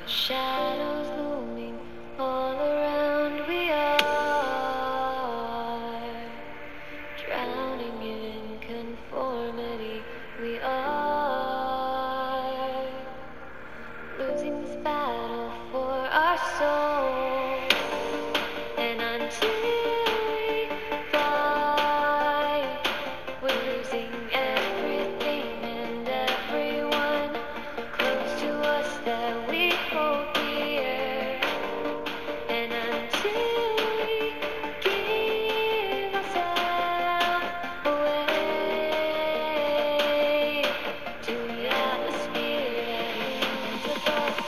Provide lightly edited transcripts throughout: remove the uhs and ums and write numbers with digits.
Shadows looming all around, we are drowning in conformity. We are losing this battle for our soul, and until we fight, we're losing everything and everyone close to us that we hold dear. And until we give ourselves away to the atmosphere that is above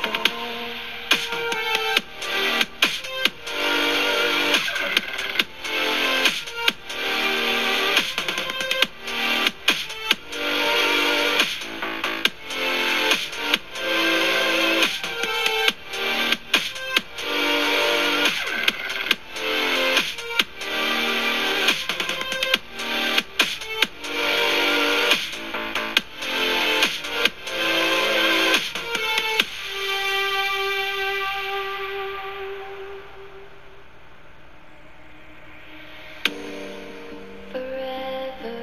forever.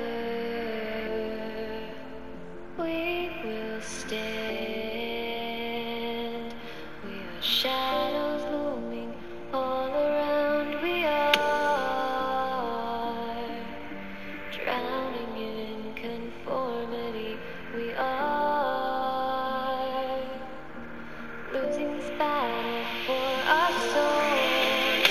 We will stand. We are shadows looming all around. We are drowning in conformity. We are losing this battle for our souls.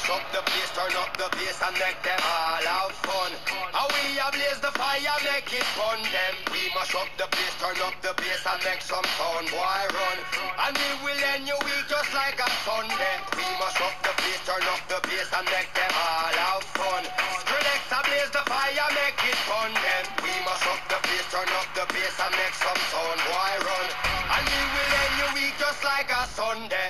mash up the place, turn up the bass and make them all have fun. And we ablaze the fire, make it fun them. We mash up the place, turn up the bass and make some sound, boy run. And we will end your week just like a Sunday. We mash up the place, turn up the bass and make them all have fun. Skrillex ablaze the fire, make it fun them. We mash up the place, turn up the bass and make some sound, boy run. And we will end your week just like a Sunday.